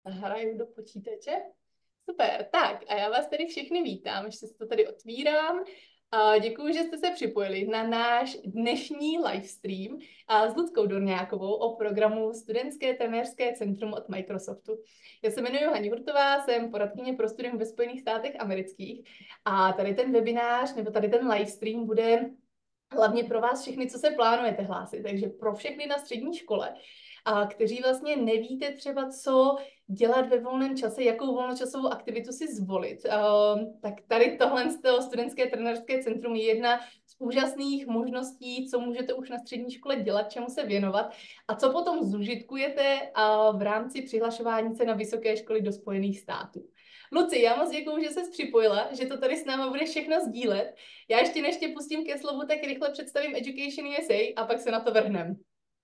Hraju do počítače. Super, tak a já vás tady všechny vítám, ještě se to tady otvírám. Děkuji, že jste se připojili na náš dnešní livestream s Luckou Dorňákovou o programu Studentské trenérské centrum od Microsoftu. Já se jmenuji Haní Hurtová, jsem poradkyně pro studium ve Spojených státech amerických a tady ten webinář nebo tady ten livestream bude hlavně pro vás všechny, co se plánujete hlásit, takže pro všechny na střední škole, kteří vlastně nevíte třeba, co dělat ve volném čase, jakou volnočasovou aktivitu si zvolit. Tak tady tohle z toho studentské trenérské centrum je jedna z úžasných možností, co můžete už na střední škole dělat, čemu se věnovat a co potom zužitkujete v rámci přihlašování se na vysoké školy do Spojených států. Luci, já moc děkuju, že jsi připojila, že to tady s náma bude všechno sdílet. Já ještě než tě pustím ke slovu, tak rychle představím Education USA a pak se na to vrhneme.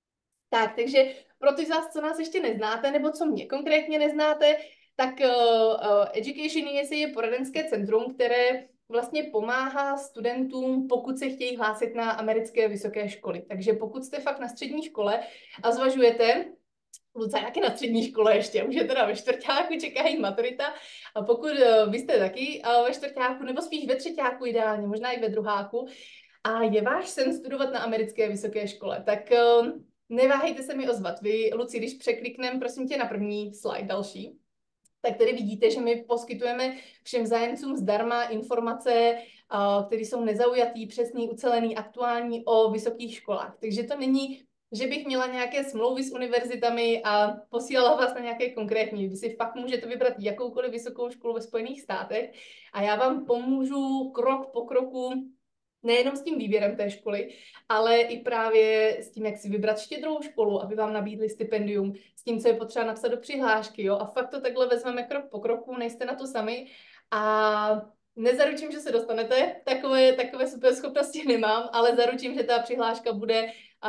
Tak, takže pro ty z vás, co nás ještě neznáte, nebo co mě konkrétně neznáte, tak Education USA je poradenské centrum, které vlastně pomáhá studentům, pokud se chtějí hlásit na americké vysoké školy. Takže pokud jste fakt na střední škole a zvažujete, Luca, jak je na střední škole ještě, už je teda ve čtvrťáku, čeká jí maturita. A pokud vy jste taky ve čtvrťáku, nebo spíš ve třeťáku ideálně, možná i ve druháku, a je váš sen studovat na americké vysoké škole, tak neváhejte se mi ozvat. Vy, Luci, když překlikneme, prosím tě, na první slide další, tak tady vidíte, že my poskytujeme všem zájemcům zdarma informace, které jsou nezaujatý, přesný, ucelený, aktuální o vysokých školách. Takže to není, že bych měla nějaké smlouvy s univerzitami a posílala vás na nějaké konkrétní. Vy si fakt můžete vybrat jakoukoliv vysokou školu ve Spojených státech a já vám pomůžu krok po kroku nejenom s tím výběrem té školy, ale i právě s tím, jak si vybrat štědrou školu, aby vám nabídli stipendium, s tím, co je potřeba napsat do přihlášky, jo? A fakt to takhle vezmeme krok po kroku, nejste na to sami a nezaručím, že se dostanete, takové super schopnosti nemám, ale zaručím, že ta přihláška bude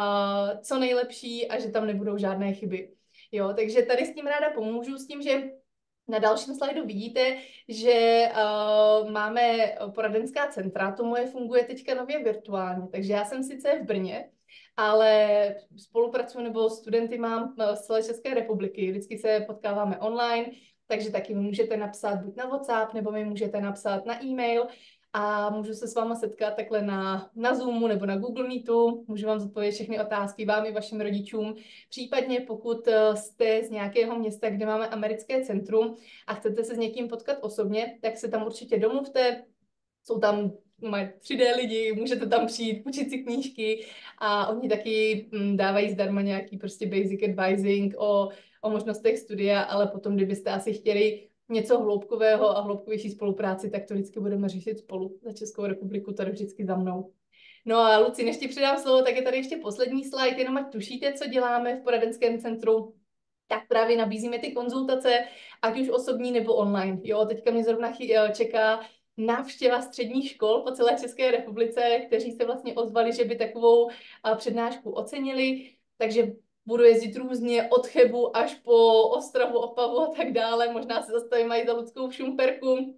co nejlepší a že tam nebudou žádné chyby. Jo, takže tady s tím ráda pomůžu, s tím, že na dalším slajdu vidíte, že máme poradenská centra, to moje funguje teďka nově virtuálně, takže já jsem sice v Brně, ale spolupracuji nebo studenty mám z celé České republiky, vždycky se potkáváme online, takže taky mi můžete napsat buď na WhatsApp, nebo mi můžete napsat na e-mail a můžu se s váma setkat takhle na Zoomu nebo na Google Meetu, můžu vám zodpovědět všechny otázky, vám i vašim rodičům. Případně pokud jste z nějakého města, kde máme americké centrum a chcete se s někým potkat osobně, tak se tam určitě domluvte, jsou tam mají 3D lidi, můžete tam přijít, půjčit si knížky a oni taky dávají zdarma nějaký prostě basic advising o možnostech studia, ale potom, kdybyste asi chtěli něco hloubkového a hloubkovější spolupráci, tak to vždycky budeme řešit spolu za Českou republiku, tady vždycky za mnou. No a Luci, než ti předám slovo, tak je tady ještě poslední slide, jenom ať tušíte, co děláme v poradenském centru, tak právě nabízíme ty konzultace, ať už osobní nebo online. Jo, teďka mě zrovna čeká návštěva středních škol po celé České republice, kteří se vlastně ozvali, že by takovou přednášku ocenili, takže budu jezdit různě od Chebu až po Ostravu, Opavu a tak dále. Možná se zastavím mají za Luckou v Šumperku.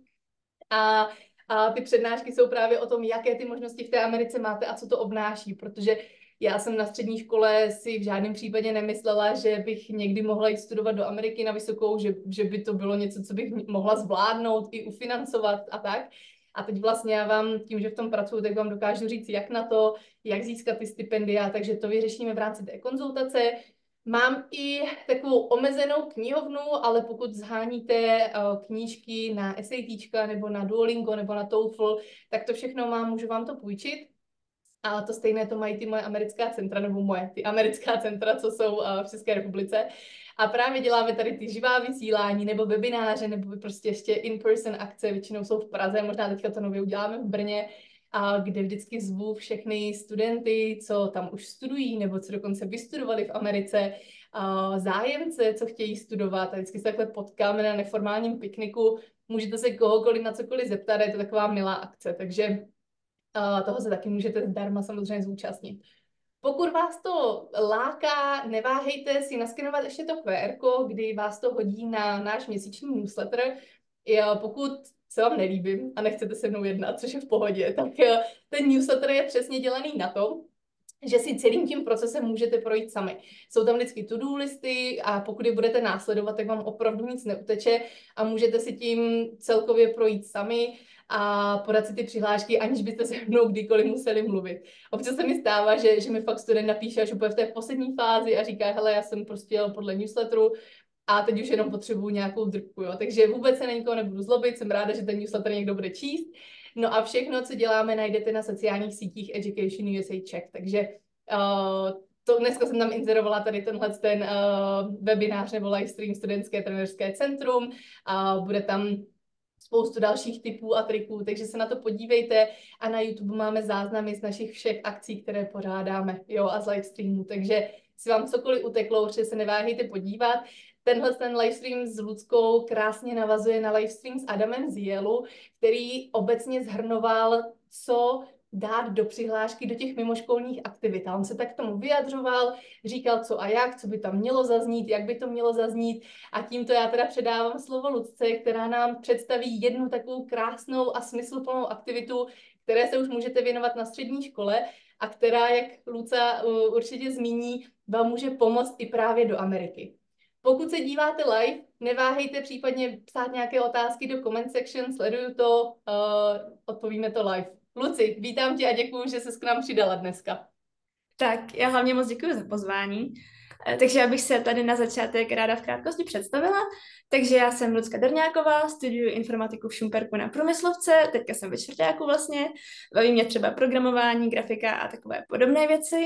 A ty přednášky jsou právě o tom, jaké ty možnosti v té Americe máte a co to obnáší, protože já jsem na střední škole si v žádném případě nemyslela, že bych někdy mohla jít studovat do Ameriky na vysokou, že by to bylo něco, co bych mohla zvládnout i ufinancovat a tak. A teď vlastně já vám, tím, že v tom pracuji, tak vám dokážu říct, jak na to, jak získat ty stipendia, takže to vyřešíme v rámci té konzultace. Mám i takovou omezenou knihovnu, ale pokud zháníte knížky na SATčka nebo na Duolingo nebo na TOEFL, tak to všechno mám, můžu vám to půjčit. A to stejné to mají ty moje americká centra, nebo ty americká centra, co jsou v České republice. A právě děláme tady ty živá vysílání, nebo webináře, nebo prostě ještě in-person akce, většinou jsou v Praze, možná teďka to nově uděláme v Brně, a kde vždycky zvu všechny studenty, co tam už studují, nebo co dokonce vystudovali v Americe, zájemce, co chtějí studovat, a vždycky se takhle potkáme na neformálním pikniku, můžete se kohokoliv na cokoliv zeptat, je to taková milá akce, takže toho se taky můžete zdarma samozřejmě zúčastnit. Pokud vás to láká, neváhejte si naskenovat ještě to QR, kdy vás to hodí na náš měsíční newsletter. Pokud se vám nelíbím a nechcete se mnou jednat, což je v pohodě, tak ten newsletter je přesně dělaný na to, že si celým tím procesem můžete projít sami. Jsou tam vždycky to-do listy a pokud je budete následovat, tak vám opravdu nic neuteče a můžete si tím celkově projít sami a podat si ty přihlášky, aniž byste se mnou kdykoliv museli mluvit. Občas se mi stává, že mi fakt student napíše až úplně v té poslední fázi a říká, hele, já jsem prostě jel podle newsletteru a teď už jenom potřebuju nějakou drobku, jo. Takže vůbec se na nikoho nebudu zlobit, jsem ráda, že ten newsletter někdo bude číst. No a všechno, co děláme, najdete na sociálních sítích Education USA Czech. Takže to dneska jsem tam inzerovala tady ten webinář nebo livestream Studentské trenérské centrum a bude tam spoustu dalších tipů a triků, takže se na to podívejte a na YouTube máme záznamy z našich všech akcí, které pořádáme, jo, a z livestreamu, takže si vám cokoliv uteklo, určitě se neváhejte podívat. Ten livestream s Luckou krásně navazuje na livestream s Adamem z Yale, který obecně shrnoval, co dát do přihlášky do těch mimoškolních aktivit. A on se tak k tomu vyjadřoval, říkal co a jak, co by tam mělo zaznít, jak by to mělo zaznít. A tímto já teda předávám slovo Lucce, která nám představí jednu takovou krásnou a smysluplnou aktivitu, které se už můžete věnovat na střední škole a která, jak Luca určitě zmíní, vám může pomoct i právě do Ameriky. Pokud se díváte live, neváhejte případně psát nějaké otázky do comment section, sleduju to, odpovíme to live. Luci, vítám tě a děkuju, že jsi k nám přidala dneska. Tak, já hlavně moc děkuji za pozvání. Takže já bych se tady na začátek ráda v krátkosti představila. Takže já jsem Lucka Drňáková, studuji informatiku v Šumperku na Průmyslovce, teďka jsem ve čtvrťáku vlastně, baví mě třeba programování, grafika a takové podobné věci.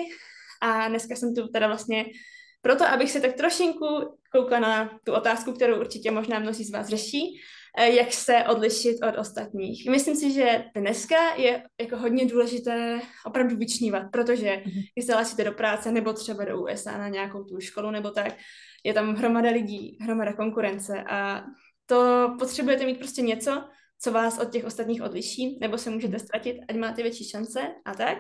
A dneska jsem tu teda vlastně proto, abych se tak trošinku koukla na tu otázku, kterou určitě možná mnozí z vás řeší, jak se odlišit od ostatních. Myslím si, že dneska je jako hodně důležité opravdu vyčnívat, protože když se hlásíte do práce nebo třeba do USA na nějakou tu školu nebo tak, je tam hromada lidí, hromada konkurence a to potřebujete mít prostě něco, co vás od těch ostatních odliší, nebo se můžete ztratit, ať máte větší šance a tak.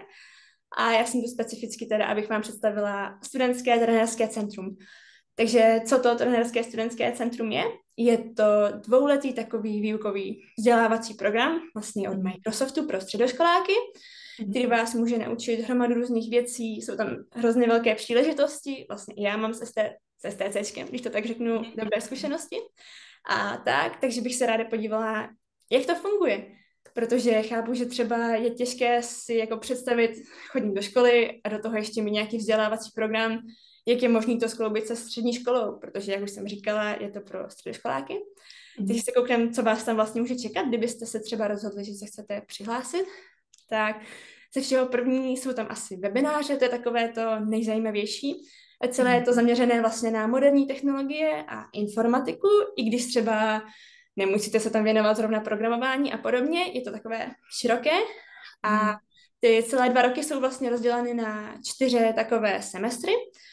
A já jsem tu specificky teda, abych vám představila Studentské trenérské centrum. Takže co to trenérské studentské centrum je? Je to dvouletý takový výukový vzdělávací program, vlastně od Microsoftu pro středoškoláky, který vás může naučit hromadu různých věcí, jsou tam hrozně velké příležitosti, vlastně já mám s STCčkem, když to tak řeknu, dobré zkušenosti. A tak, takže bych se ráda podívala, jak to funguje. Protože chápu, že třeba je těžké si jako představit chodit do školy a do toho ještě mít nějaký vzdělávací program, jak je možné to skloubit se střední školou, protože, jak už jsem říkala, je to pro středoškoláky. Takže se koukneme, co vás tam vlastně může čekat, kdybyste se třeba rozhodli, že se chcete přihlásit. Tak ze všeho první jsou tam asi webináře, to je takové to nejzajímavější. Celé je to zaměřené vlastně na moderní technologie a informatiku, i když třeba nemusíte se tam věnovat zrovna programování a podobně, je to takové široké. A ty celé 2 roky jsou vlastně rozděleny na 4 takové semestry.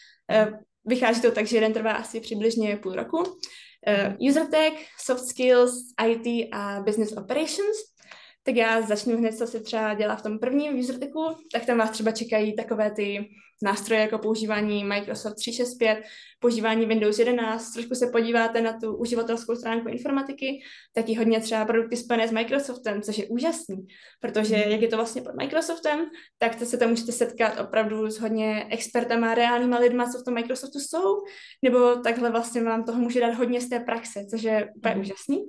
Vychází to tak, že jeden trvá asi přibližně půl roku. User tech, soft skills, IT a business operations. Tak já začnu hned, co se třeba dělá v tom prvním user techu, tak tam vás třeba čekají takové ty nástroje jako používání Microsoft 365, používání Windows 11, trošku se podíváte na tu uživatelskou stránku informatiky, taky hodně třeba produkty spojené s Microsoftem, což je úžasný, protože jak je to vlastně pod Microsoftem, tak to se tam můžete setkat opravdu s hodně expertama, reálnýma lidma, co v tom Microsoftu jsou, nebo takhle vlastně vám toho může dát hodně z té praxe, což je úplně úžasný.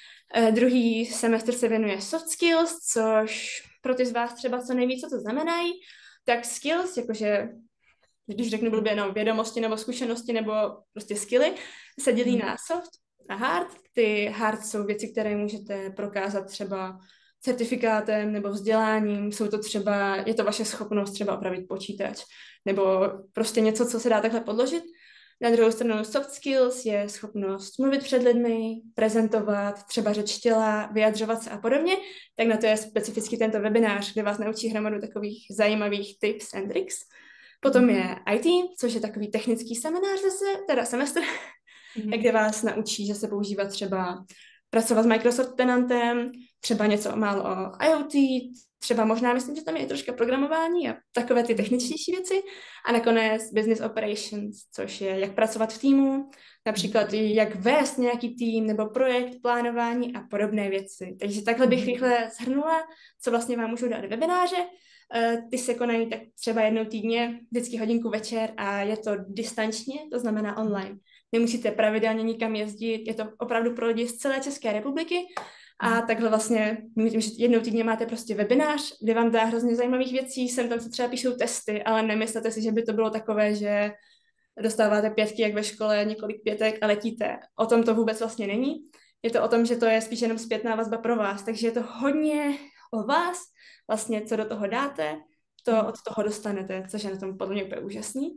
Druhý semestr se věnuje soft skills, což pro ty z vás třeba co neví, co to znamenají, tak skills, jakože když řeknu blbě, no, vědomosti nebo zkušenosti nebo prostě skilly, se dělí na soft a hard. Ty hard jsou věci, které můžete prokázat třeba certifikátem nebo vzděláním, jsou to třeba, je to vaše schopnost třeba opravit počítač, nebo prostě něco, co se dá takhle podložit. Na druhou stranu soft skills je schopnost mluvit před lidmi, prezentovat, třeba řeč těla, vyjadřovat se a podobně, tak na to je specificky tento webinář, kde vás naučí hromadu takových zajímavých tips and tricks. Potom je IT, což je takový technický seminář zase, teda semestr, kde vás naučí, že se používá třeba pracovat s Microsoft Tenantem, třeba něco málo o IoT, třeba možná myslím, že tam je i troška programování a takové ty techničtější věci. A nakonec business operations, což je jak pracovat v týmu, například jak vést nějaký tým nebo projekt, plánování a podobné věci. Takže takhle bych rychle shrnula, co vlastně vám můžu dát do webináře. Ty se konají tak třeba jednou týdně, vždycky hodinku večer a je to distančně, to znamená online. Nemusíte pravidelně nikam jezdit, je to opravdu pro lidi z celé České republiky a takhle vlastně, tím, že jednou týdně máte prostě webinář, kde vám dá hrozně zajímavých věcí, sem tam se třeba píšou testy, ale nemyslete si, že by to bylo takové, že dostáváte 5 jak ve škole, několik 5 a letíte. O tom to vůbec vlastně není. Je to o tom, že to je spíš jenom zpětná vazba pro vás, takže je to hodně o vás, vlastně co do toho dáte, to od toho dostanete, což je na tom podle mě úplně úžasný.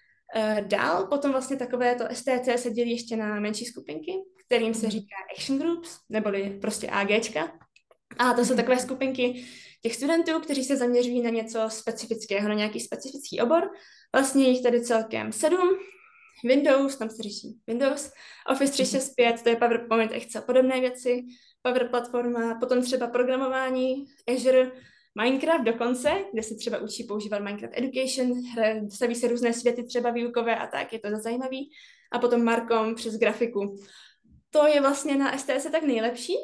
Dál potom vlastně takové to STC se dělí ještě na menší skupinky, kterým se říká Action Groups, neboli prostě AGčka. A to jsou takové skupinky těch studentů, kteří se zaměřují na něco specifického, na nějaký specifický obor. Vlastně jich tady celkem 7. Windows, tam se řeší Windows, Office 365, to je PowerPoint, Excel, podobné věci, Power Platforma, potom třeba programování, Azure, Minecraft dokonce, kde se třeba učí používat Minecraft Education, staví se různé světy třeba výukové a tak, je to zajímavý. A potom Marcom přes grafiku. To je vlastně na STS tak nejlepší,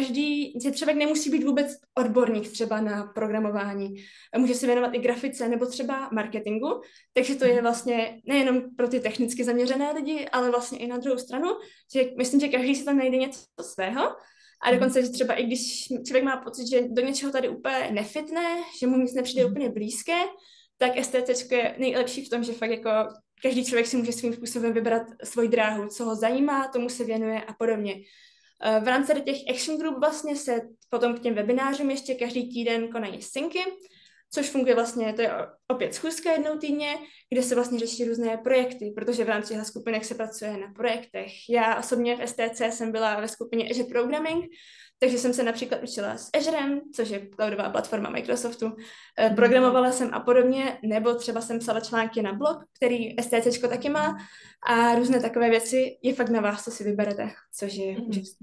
že člověk nemusí být vůbec odborník třeba na programování. Může se věnovat i grafice nebo třeba marketingu, takže to je vlastně nejenom pro ty technicky zaměřené lidi, ale vlastně i na druhou stranu, že myslím, že každý si tam najde něco svého. A dokonce, že třeba i když člověk má pocit, že do něčeho tady úplně nefitne, že mu nic nepřijde úplně blízké, tak STC je nejlepší v tom, že fakt jako každý člověk si může svým způsobem vybrat svoji dráhu, co ho zajímá, tomu se věnuje a podobně. V rámci těch Action Group vlastně se potom k těm webinářům ještě každý týden konají synky, což funguje vlastně, to je opět schůzka jednou týdně, kde se vlastně řeší různé projekty, protože v rámci těchto skupinek se pracuje na projektech. Já osobně v STC jsem byla ve skupině Azure Programming, takže jsem se například učila s Azurem, což je cloudová platforma Microsoftu, programovala jsem a podobně, nebo třeba jsem psala články na blog, který STCčko taky má a různé takové věci, je fakt na vás, co si vyberete, což je úžasné.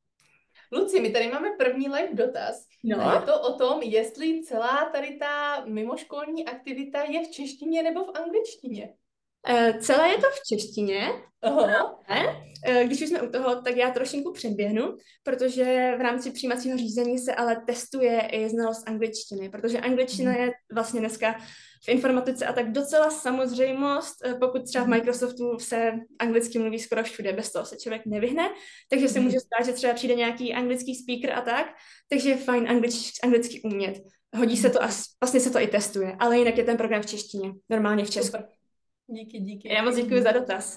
Luci, my tady máme první live dotaz. No. A je to o tom, jestli celá tady ta mimoškolní aktivita je v češtině nebo v angličtině. Celé je to v češtině. Aha. Když už jsme u toho, tak já trošinku předběhnu, protože v rámci přijímacího řízení se ale testuje i znalost angličtiny, protože angličtina je vlastně dneska v informatice a tak docela samozřejmost, pokud třeba v Microsoftu se anglicky mluví skoro všude, bez toho se člověk nevyhne, takže se může stát, že třeba přijde nějaký anglický speaker a tak, takže je fajn anglicky umět. Hodí se to a vlastně se to i testuje, ale jinak je ten program v češtině, normálně v Česku. Díky. Já moc děkuji za dotaz.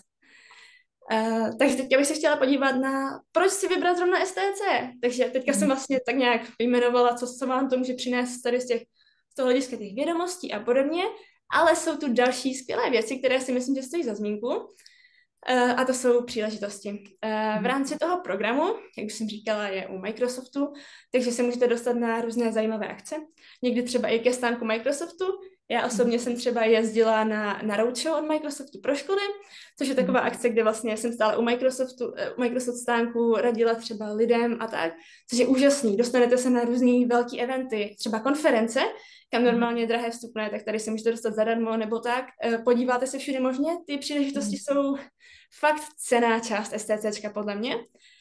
Takže teďka bych se chtěla podívat na, proč si vybrat zrovna STC. Takže teďka jsem vlastně tak nějak vyjmenovala, co vám to může přinést tady z toho hlediska těch vědomostí a podobně, ale jsou tu další skvělé věci, které si myslím, že stojí za zmínku. A to jsou příležitosti. V rámci toho programu, jak už jsem říkala, je u Microsoftu, takže se můžete dostat na různé zajímavé akce. Někdy třeba i ke stánku Microsoftu. Já osobně jsem třeba jezdila na roadshow od Microsoftu pro školy, což je taková akce, kde vlastně jsem stále u Microsoft stánku, radila třeba lidem a tak, což je úžasný. Dostanete se na různý velký eventy, třeba konference, kam normálně drahé vstupné, tak tady se můžete dostat zadarmo nebo tak. Podíváte se všude možně, ty příležitosti jsou fakt cenná část STCčka podle mě.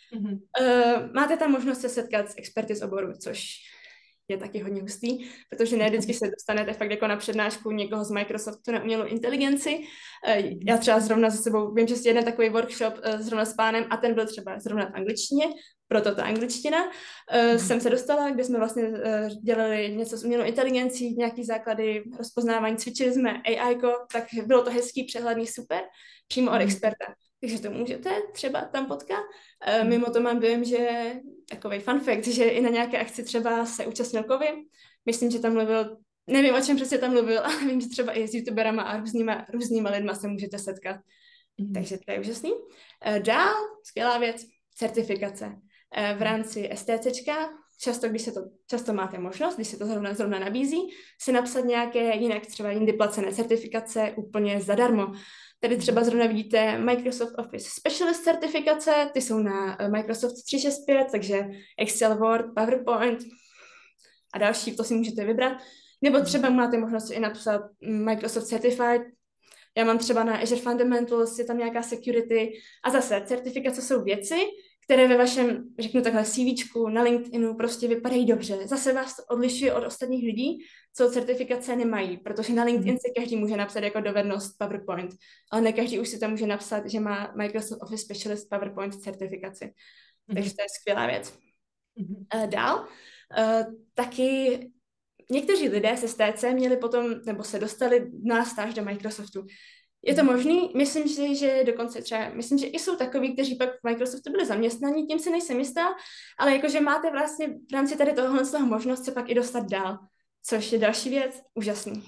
Máte tam možnost se setkat s experty z oboru, což je taky hodně hustý, protože ne vždycky se dostanete fakt jako na přednášku někoho z Microsoftu na umělou inteligenci. Já třeba zrovna za sebou, vím, že si jeden takový workshop zrovna s pánem a ten byl třeba zrovna v angličtině, proto ta angličtina. Jsem se dostala, kde jsme vlastně dělali něco s umělou inteligencí, nějaký základy rozpoznávání, cvičili jsme AI-ko, tak bylo to hezký, přehledný, super, přímo od experta. Takže to můžete třeba tam potkat. Mimo to mám dojem, že takový fun fact, že i na nějaké akci třeba se účastnil Kovy. Myslím, že tam mluvil, nevím, o čem přesně tam mluvil, ale vím, že třeba i s youtuberama a různýma lidma se můžete setkat. Takže to je úžasný. Dál, skvělá věc, certifikace. V rámci STCčka, často máte možnost, když se to zrovna nabízí, si napsat nějaké jinak třeba jindy placené certifikace úplně zadarmo. Tady třeba zrovna vidíte Microsoft Office Specialist certifikace, ty jsou na Microsoft 365, takže Excel, Word, PowerPoint a další, to si můžete vybrat. Nebo třeba máte možnost i napsat Microsoft Certified. Já mám třeba na Azure Fundamentals, je tam nějaká security. A zase, certifikace jsou věci, které ve vašem, řeknu takhle, CVčku na LinkedInu prostě vypadají dobře. Zase vás to odlišuje od ostatních lidí, co certifikace nemají, protože na LinkedIn si každý může napsat jako dovednost PowerPoint, ale ne každý už si tam může napsat, že má Microsoft Office Specialist PowerPoint certifikaci. Takže to je skvělá věc. Dál, taky někteří lidé se STC měli potom, nebo se dostali na stáž do Microsoftu. Je to možný? Myslím si, že dokonce třeba, myslím, že i jsou takoví, kteří pak v Microsoftu byli zaměstnaní, tím si nejsem jistá, ale jakože máte vlastně v rámci tady tohohle z toho možnost se pak i dostat dál, což je další věc, úžasný.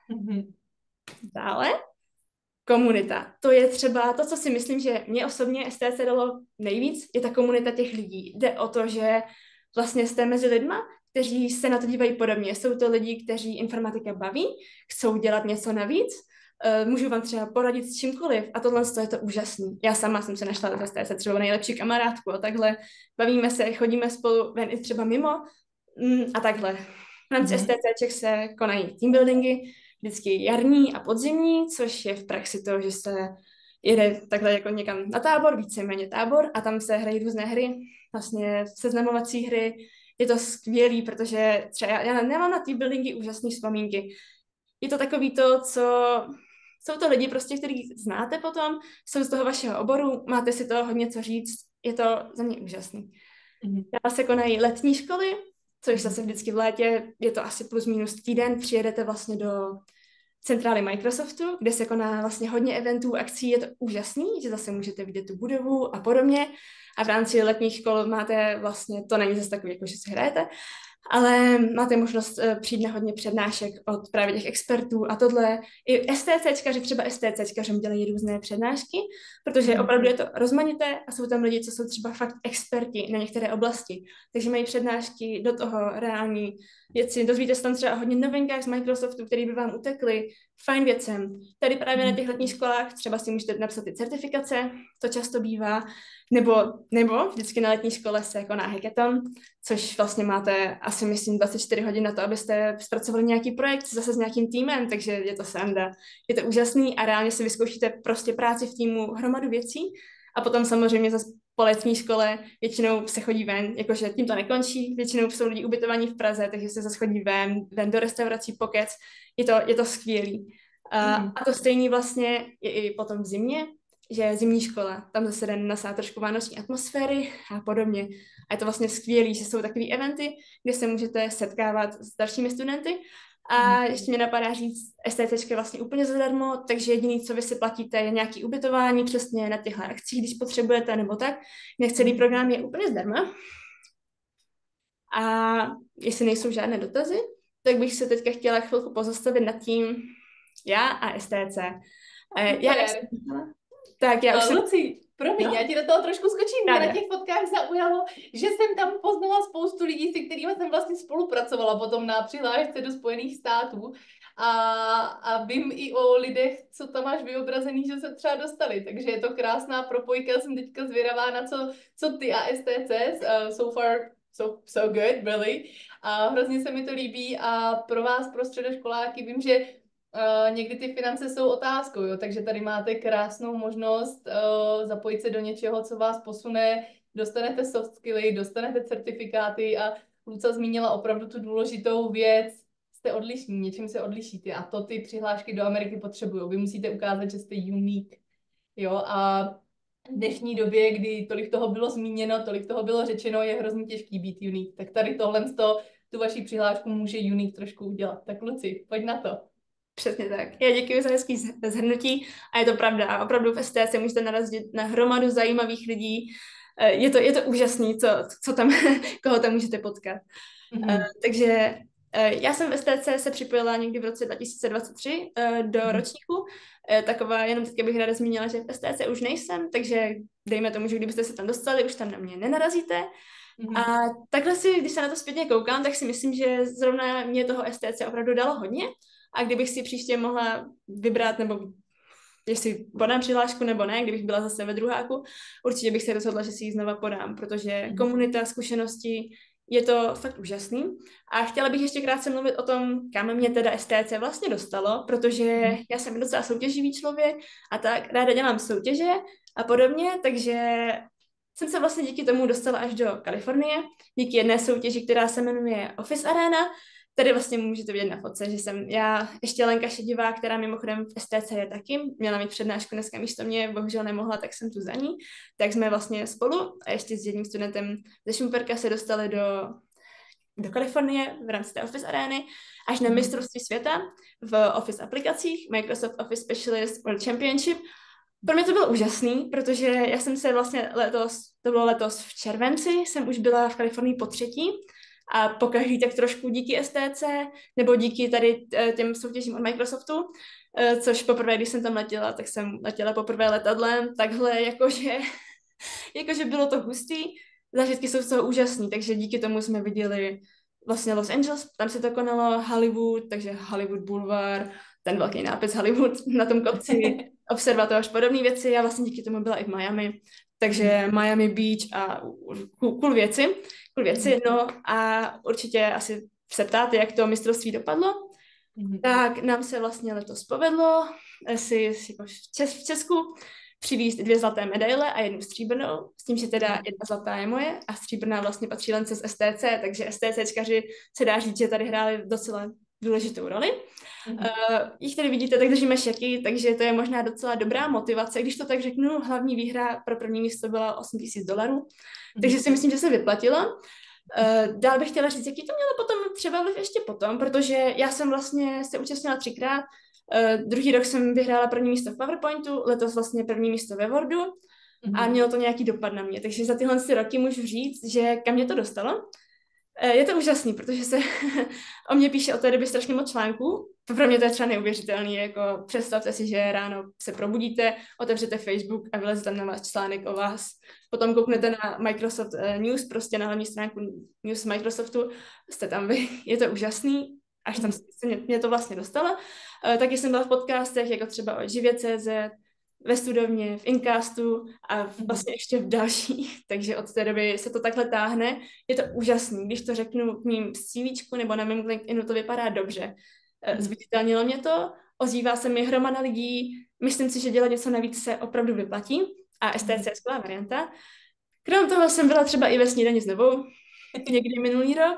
Dále, komunita. To je třeba to, co si myslím, že mě osobně STC dalo nejvíc, je ta komunita těch lidí. Jde o to, že vlastně jste mezi lidma, kteří se na to dívají podobně. Jsou to lidi, kteří informatika baví, chcou dělat něco navíc, můžu vám třeba poradit s čímkoliv a tohle je to úžasný. Já sama jsem se našla do STC třeba nejlepší kamarádku a takhle bavíme se, chodíme spolu ven i třeba mimo a takhle. V rámci STCček se konají teambuildingy, vždycky jarní a podzimní, což je v praxi to, že se jede takhle jako někam na tábor, víceméně tábor a tam se hrají různé hry, vlastně seznamovací hry. Je to skvělý, protože třeba já nemám na teambuildingy úžasné vzpomínky. Je to takový to, co jsou to lidi prostě, který znáte potom, jsou z toho vašeho oboru, máte si toho hodně co říct, je to za mě úžasný. Dále se konají letní školy, což zase vždycky v létě, je to asi plus minus týden, přijedete vlastně do centrály Microsoftu, kde se koná vlastně hodně eventů, akcí, je to úžasný, že zase můžete vidět tu budovu a podobně. A v rámci letních škol máte vlastně, to není zase takový, jako že si hrajete, ale máte možnost přijít na hodně přednášek od právě těch expertů a tohle. I STCčkaři, třeba STCčkařům dělají různé přednášky, protože opravdu je to rozmanité a jsou tam lidi, co jsou třeba fakt experti na některé oblasti. Takže mají přednášky do toho reální věci. Dozvíte se tam třeba o hodně novinkách z Microsoftu, které by vám utekly, fajn věcem. Tady právě na těch letních školách třeba si můžete napsat ty certifikace, to často bývá, nebo vždycky na letní škole se koná hackathon, což vlastně máte asi myslím 24 hodin na to, abyste zpracovali nějaký projekt zase s nějakým týmem, takže je to sranda. Je to úžasný a reálně si vyzkoušíte prostě práci v týmu hromadu věcí a potom samozřejmě zase po letní škole většinou se chodí ven, jakože tím to nekončí, většinou jsou lidi ubytovaní v Praze, takže se zase chodí ven do restaurací, pokec, je to skvělý. A to stejný vlastně je i potom v zimě, že zimní škola, tam zase jde nasát trošku vánoční atmosféry a podobně. A je to vlastně skvělý, že jsou takový eventy, kde se můžete setkávat s dalšími studenty. A ještě mě napadá říct, STCčka je vlastně úplně zadarmo, takže jediný, co vy si platíte, je nějaký ubytování přesně na těchto akcích, když potřebujete, nebo tak. Jinak celý program je úplně zdarma. A jestli nejsou žádné dotazy, tak bych se teďka chtěla chvilku pozastavit nad tím, já a STC. Já už Luci, promiň, já ti do toho trošku skočím. Mě na těch fotkách zaujalo, že jsem tam poznala spoustu lidí, se kterými jsem vlastně spolupracovala potom na přihlášce do Spojených států. A vím i o lidech, co tam máš vyobrazený, že se třeba dostali. Takže je to krásná propojka, jsem teďka zvědavá na co ty a STC. So far, so good, really. A hrozně se mi to líbí a pro vás, pro středoškoláky, vím, že někdy ty finance jsou otázkou, jo? Takže tady máte krásnou možnost zapojit se do něčeho, co vás posune, dostanete soft skilly, dostanete certifikáty a Luca zmínila opravdu tu důležitou věc, jste odlišní, něčím se odlišíte a to ty přihlášky do Ameriky potřebují. Vy musíte ukázat, že jste unique. Jo? A v dnešní době, kdy tolik toho bylo zmíněno, tolik toho bylo řečeno, je hrozně těžký být unique. Tak tady tohle tu vaši přihlášku může unique trošku udělat. Tak Luci, pojď na to. Přesně tak. Já děkuji za hezký shrnutí a je to pravda. Opravdu v STC můžete narazit na hromadu zajímavých lidí. Je to úžasný, co tam, koho tam můžete potkat. Takže já jsem v STC se připojila někdy v roce 2023 do ročníku. Taková, jenom teď bych ráda zmínila, že v STC už nejsem, takže dejme tomu, že kdybyste se tam dostali, už tam na mě nenarazíte. A takhle si, když se na to zpětně koukám, tak si myslím, že zrovna mě toho STC opravdu dalo hodně. A kdybych si příště mohla vybrat, nebo jestli podám přihlášku nebo ne, kdybych byla zase ve druháku, určitě bych se rozhodla, že si ji znova podám, protože komunita, zkušenosti, je to fakt úžasný. A chtěla bych ještě krátce mluvit o tom, kam mě teda STC vlastně dostalo, protože já jsem docela soutěživý člověk a tak ráda dělám soutěže a podobně, takže jsem se vlastně díky tomu dostala až do Kalifornie, díky jedné soutěži, která se jmenuje Office Arena. Tady vlastně můžete vidět na fotce, že jsem já, ještě Lenka Šedivá, která mimochodem v STC je taky, měla mít přednášku dneska místo mě, bohužel nemohla, tak jsem tu za ní. Tak jsme vlastně spolu a ještě s jedním studentem ze Šumperka se dostali do Kalifornie v rámci té Office Areny až na mistrovství světa v Office aplikacích, Microsoft Office Specialist World Championship. Pro mě to bylo úžasný, protože já jsem se vlastně to bylo letos v červenci, jsem už byla v Kalifornii po třetí a pokaždý tak trošku díky STC nebo díky tady těm soutěžím od Microsoftu, což poprvé, když jsem tam letěla, tak jsem letěla poprvé letadlem, takhle jakože bylo to hustý, zážitky jsou z toho úžasný, takže díky tomu jsme viděli vlastně Los Angeles, tam se to konalo, Hollywood, takže Hollywood Boulevard, ten velký nápis Hollywood na tom kopci, observatoř, podobné věci. Já vlastně díky tomu byla i v Miami, takže Miami Beach a cool věci. No a určitě asi se ptáte, jak to mistrovství dopadlo. Tak nám se vlastně letos povedlo si jako v Česku přivízt 2 zlaté medaile a 1 stříbrnou, s tím, že teda 1 zlatá je moje a stříbrná vlastně patří Lence z STC, takže STCčkaři se dá říct, že tady hráli docela důležitou roli. Jich tady vidíte, tak držíme šeky, takže to je možná docela dobrá motivace. Když to tak řeknu, hlavní výhra pro první místo byla $8,000, takže si myslím, že se vyplatilo. Dál bych chtěla říct, jaký to mělo potom třeba vliv ještě potom, protože já jsem vlastně se účastnila 3krát. Druhý rok jsem vyhrála první místo v PowerPointu, letos vlastně první místo ve Wordu a mělo to nějaký dopad na mě. Takže za tyhle roky můžu říct, že kam mě to dostalo. Je to úžasný, protože se o mě píše od té doby strašně moc článků. Pro mě to je třeba neuvěřitelný, jako představte si, že ráno se probudíte, otevřete Facebook a vyleze tam na váš článek o vás. Potom kouknete na Microsoft News, prostě na hlavní stránku News Microsoftu, jste tam vy, je to úžasný, až tam mě to vlastně dostalo. Taky jsem byla v podcastech, jako třeba o Živě.cz, ve Studovně, v Incastu a vlastně ještě v dalších, takže od té doby se to takhle táhne. Je to úžasný, když to řeknu v mým CVčku nebo na mém LinkedInu, to vypadá dobře. Zviditelnilo mě to, ozývá se mi hromada lidí, myslím si, že dělat něco navíc se opravdu vyplatí a STC je skvělá varianta. Krom toho jsem byla třeba i ve Snídani s Novou, někdy minulý rok,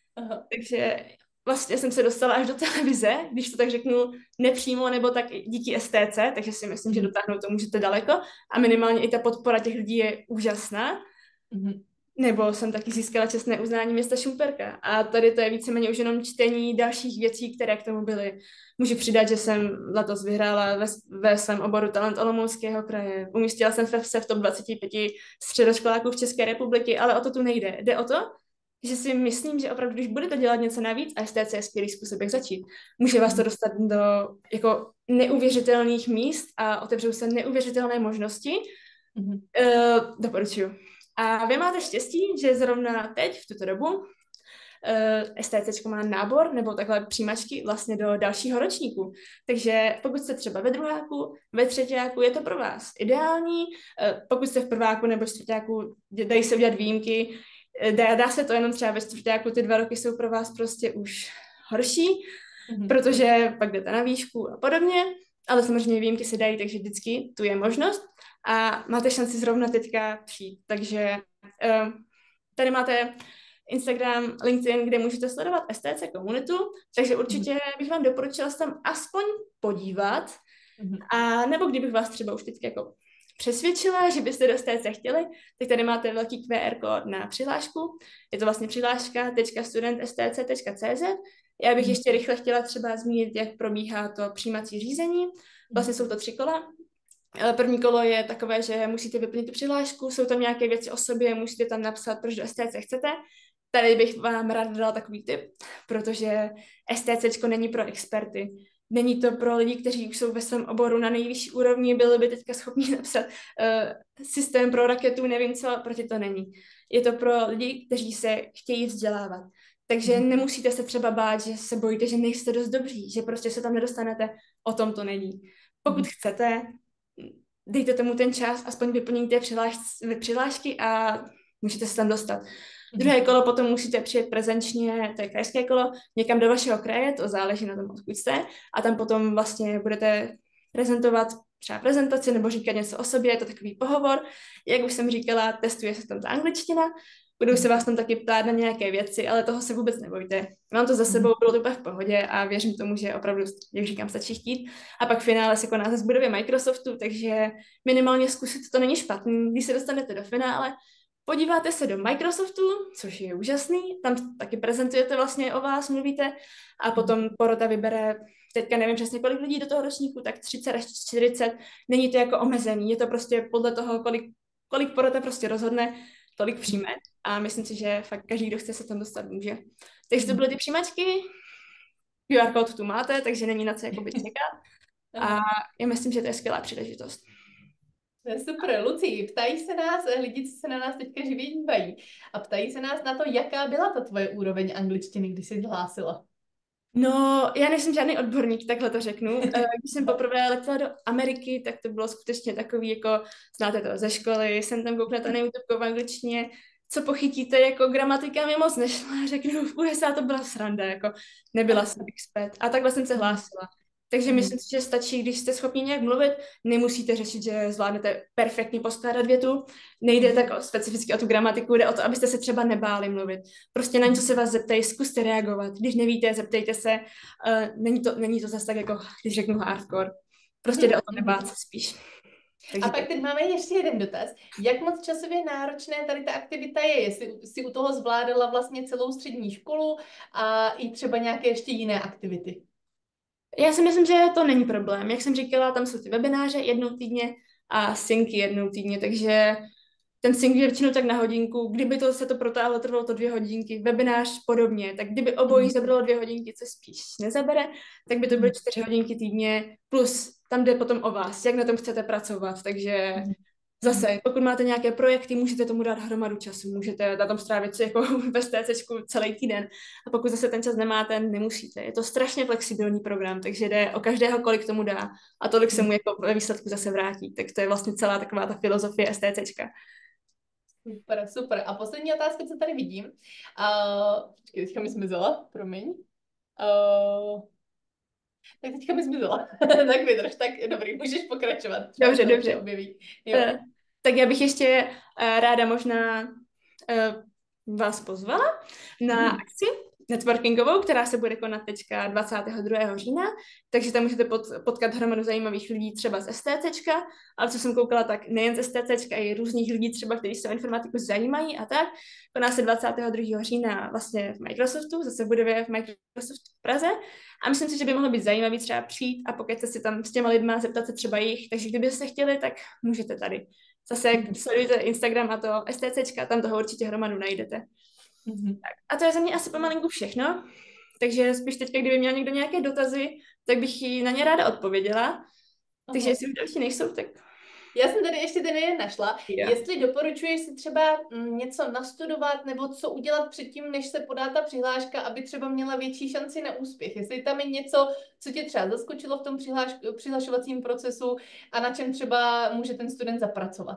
takže vlastně jsem se dostala až do televize, když to tak řeknu nepřímo, nebo tak díky STC, takže si myslím, že dotáhnout to můžete daleko a minimálně i ta podpora těch lidí je úžasná. Nebo jsem taky získala čestné uznání města Šumperka a tady to je víceméně už jenom čtení dalších věcí, které k tomu byly. Můžu přidat, že jsem letos vyhrála ve svém oboru Talent Olomouckého kraje. Umístila jsem se v top 25 středoškoláků v České republiky, ale o to tu nejde. Jde o to, že si myslím, že opravdu, když budete dělat něco navíc, a STC je skvělý způsob, jak začít. Může vás to dostat do jako neuvěřitelných míst a otevřou se neuvěřitelné možnosti. Doporučuji. A vy máte štěstí, že zrovna teď, v tuto dobu, STC má nábor nebo takhle přijímačky vlastně do dalšího ročníku. Takže pokud jste třeba ve druháku, ve třetíku, je to pro vás ideální. Pokud jste v prváku nebo čtvrtáku, dají se udělat výjimky. Dá se to jenom třeba ve čtvrtáku, ty 2 roky jsou pro vás prostě už horší, protože pak jdete na výšku a podobně, ale samozřejmě výjimky se dají, takže vždycky tu je možnost a máte šanci zrovna teďka přijít. Takže tady máte Instagram, LinkedIn, kde můžete sledovat STC komunitu, takže určitě bych vám doporučila se tam aspoň podívat a nebo kdybych vás třeba už teď jako přesvědčila, že byste do STC chtěli, tak tady máte velký QR kód na přihlášku. Je to vlastně přihláška.studentstc.cz. Já bych ještě rychle chtěla třeba zmínit, jak probíhá to přijímací řízení. Vlastně jsou to 3 kola. První kolo je takové, že musíte vyplnit tu přihlášku, jsou tam nějaké věci o sobě, musíte tam napsat, proč do STC chcete. Tady bych vám rád dala takový tip, protože STCčko není pro experty. Není to pro lidi, kteří už jsou ve svém oboru na nejvyšší úrovni, byli by teďka schopni napsat systém pro raketu, nevím co, proti to není. Je to pro lidi, kteří se chtějí vzdělávat. Takže nemusíte se třeba bát, že se bojíte, že nejste dost dobří, že prostě se tam nedostanete, o tom to není. Pokud chcete, dejte tomu ten čas, aspoň vyplňte přihlášky a můžete se tam dostat. Druhé kolo potom musíte přijet prezenčně, to je krajské kolo, někam do vašeho kraje, to záleží na tom, odkud jste, a tam potom vlastně budete prezentovat třeba prezentaci nebo říkat něco o sobě, je to takový pohovor. Jak už jsem říkala, testuje se tam ta angličtina, budou se vás tam taky ptát na nějaké věci, ale toho se vůbec nebojte. Mám to za sebou, bylo to úplně v pohodě a věřím tomu, že opravdu, jak říkám, stačí chtít. A pak v finále se koná zase v budově Microsoftu, takže minimálně zkusit to není špatný. Když se dostanete do finále, podíváte se do Microsoftu, což je úžasný, tam taky prezentujete vlastně o vás, mluvíte a potom porota vybere, teďka nevím přesně kolik lidí do toho ročníku, tak 30 až 40, není to jako omezený, je to prostě podle toho, kolik porota prostě rozhodne, tolik přijme a myslím si, že fakt každý, kdo chce se tam dostat, může. Takže to byly ty přijímačky, QR kód tu máte, takže není na co jakoby čekat a já myslím, že to je skvělá příležitost. To je super. Luci, ptají se nás lidi, co se na nás teďka živě dívají a ptají se nás na to, jaká byla ta tvoje úroveň angličtiny, když jsi hlásila. No, já nejsem žádný odborník, takhle to řeknu. Když jsem poprvé letěla do Ameriky, tak to bylo skutečně takový, jako znáte to ze školy, jsem tam kouknete na YouTube v angličtině, co pochytíte, jako gramatika mi moc nešla, řeknu, v USA to byla sranda, jako nebyla jsem expert. A takhle jsem se hlásila. Takže myslím si, že stačí, když jste schopni nějak mluvit, nemusíte řešit, že zvládnete perfektně poskládat větu, nejde tak specificky o tu gramatiku, jde o to, abyste se třeba nebáli mluvit. Prostě na něco se vás zeptají, zkuste reagovat. Když nevíte, zeptejte se, není to zase tak, jako když řeknu hardcore. Prostě jde o to nebát se spíš. Takže a pak teď máme ještě jeden dotaz. Jak moc časově náročné tady ta aktivita je? Jestli jsi u toho zvládala vlastně celou střední školu a i třeba nějaké ještě jiné aktivity? Já si myslím, že to není problém. Jak jsem říkala, tam jsou ty webináře jednou týdně a synky jednou týdně, takže ten sync je většinou tak na hodinku. Kdyby se to protáhlo, trvalo to 2 hodinky, webinář podobně, tak kdyby obojí zabralo 2 hodinky, co spíš nezabere, tak by to byly 4 hodinky týdně, plus tam jde potom o vás, jak na tom chcete pracovat, takže zase, pokud máte nějaké projekty, můžete tomu dát hromadu času, můžete na tom strávit si jako ve STCčku celý týden. A pokud zase ten čas nemáte, nemusíte. Je to strašně flexibilní program, takže jde o každého, kolik tomu dá a tolik se mu jako ve výsledku zase vrátí. Tak to je vlastně celá taková ta filozofie STCčka. Super, super. A poslední otázka, co tady vidím. Počkej, teďka mi zmizela, promiň. Tak teďka mi zmizela. Tak vydrž, tak dobrý, můžeš pokračovat. Dobře. Objeví. Tak já bych ještě ráda možná vás pozvala na akci networkingovou, která se bude konat teďka 22. října, takže tam můžete potkat hromadu zajímavých lidí třeba z STCčka, ale co jsem koukala, tak nejen z STCčka, i různých lidí třeba, kteří se o informatiku zajímají a tak. Koná se 22. října vlastně v Microsoftu, zase v budově v Microsoftu v Praze a myslím si, že by mohlo být zajímavý třeba přijít a pokud si tam s těma lidma zeptat se třeba jich, takže kdybyste chtěli, tak můžete tady. Zase sledujte Instagram a to STCčka, tam toho určitě hromadu najdete. Tak, a to je za mě asi pomalinku všechno. Takže spíš teď, kdyby měl někdo nějaké dotazy, tak bych jí na ně ráda odpověděla. Takže jestli už další nejsou, tak... Já jsem tady ještě ten jeden našla. Jestli doporučuješ si třeba něco nastudovat nebo co udělat předtím, než se podá ta přihláška, aby třeba měla větší šanci na úspěch. Jestli tam je něco, co tě třeba zaskočilo v tom přihlašovacím procesu a na čem třeba může ten student zapracovat.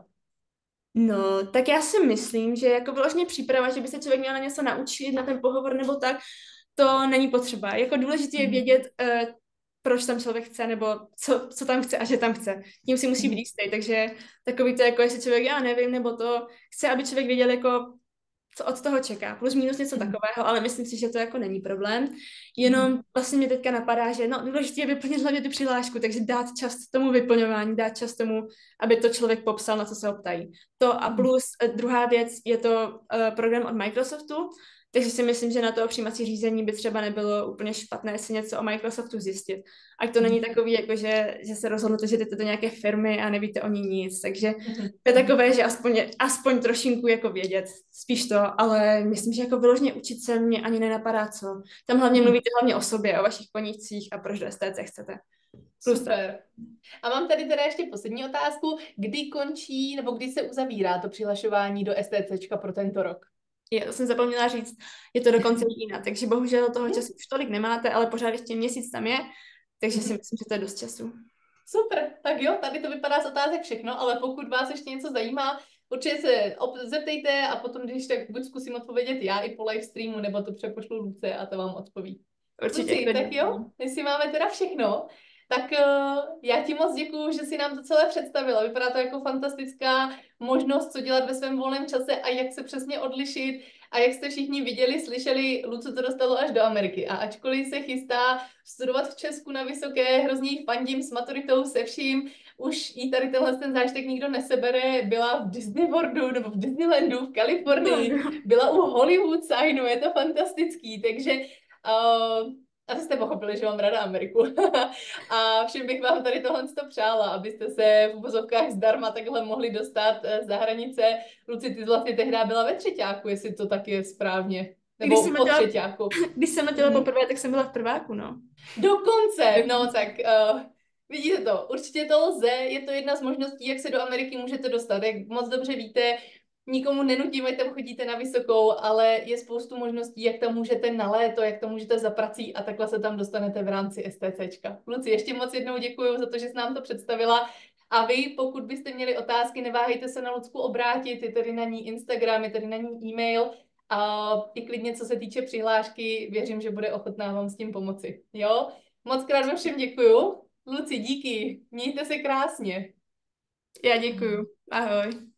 No, tak já si myslím, že jako vyloženě příprava, že by se člověk měl na něco naučit, na ten pohovor nebo tak, to není potřeba. Jako důležité je vědět, proč tam člověk chce, nebo co tam chce a že tam chce. Tím si musí být jistý, takže takový to, jako jestli člověk, já nevím, nebo to chce, aby člověk věděl, jako co od toho čeká, plus minus něco takového, ale myslím si, že to jako není problém. Jenom vlastně mě teďka napadá, že důležité je vyplnit hlavně tu přihlášku, takže dát čas tomu vyplňování, dát čas tomu, aby to člověk popsal, na co se ho ptají. To a plus druhá věc je to program od Microsoftu, takže si myslím, že na to přijímací řízení by třeba nebylo úplně špatné si něco o Microsoftu zjistit. Ať to není takový, jako že se rozhodnete, že jdete do nějaké firmy a nevíte o ní nic. Takže to je takové, že aspoň trošinku jako vědět, spíš to, ale myslím, že jako vyloženě učit se mě ani nenapadá co. Tam hlavně mluvíte hlavně o sobě, o vašich koníčcích a proč do STC chcete. Super. A mám tady teda ještě poslední otázku. Kdy končí nebo kdy se uzavírá to přihlašování do STCčka pro tento rok? To jsem zapomněla říct, je to do konce října, takže bohužel toho času už tolik nemáte, ale pořád ještě měsíc tam je, takže si myslím, že to je dost času. Super, tak jo, tady to vypadá z otázek všechno, ale pokud vás ještě něco zajímá, určitě se zeptejte a potom, když tak buď zkusím odpovědět já i po live streamu, nebo to přepošlu Luce a to vám odpoví. Určitě. Luci, tak jo, my si máme teda všechno. Tak já ti moc děkuju, že si nám to celé představila. Vypadá to jako fantastická možnost, co dělat ve svém volném čase a jak se přesně odlišit. A jak jste všichni viděli, slyšeli, Lucu to dostalo až do Ameriky. A ačkoliv se chystá studovat v Česku na vysoké, hrozně jí fandím s maturitou, se vším, už jí tady ten zážitek nikdo nesebere. Byla v Disney Worldu nebo v Disneylandu v Kalifornii, byla u Hollywood signu, je to fantastický, takže asi jste pochopili, že mám ráda Ameriku. A všem bych vám tady tohle přála, abyste se v uvozovkách zdarma takhle mohli dostat za hranice. Luci, ty vlastně tehdy byla ve třetíku, jestli to tak je správně. Nebo po třetíku. Když jsem letěla poprvé, tak jsem byla v prváku, no. Dokonce, no tak vidíte to, určitě to lze, je to jedna z možností, jak se do Ameriky můžete dostat. Jak moc dobře víte, nikomu nenutíme, ať tam chodíte na vysokou, ale je spoustu možností, jak tam můžete na léto, jak tam můžete za prací a takhle se tam dostanete v rámci STCčka. Luci, ještě moc jednou děkuji za to, že jsi nám to představila. A vy, pokud byste měli otázky, neváhejte se na Lucku obrátit, je tady na ní Instagram, je tady na ní e-mail a i klidně, co se týče přihlášky, věřím, že bude ochotná vám s tím pomoci. Jo? Moc krát vám všem děkuju. Luci, díky. Mějte se krásně. Já děkuju. Ahoj.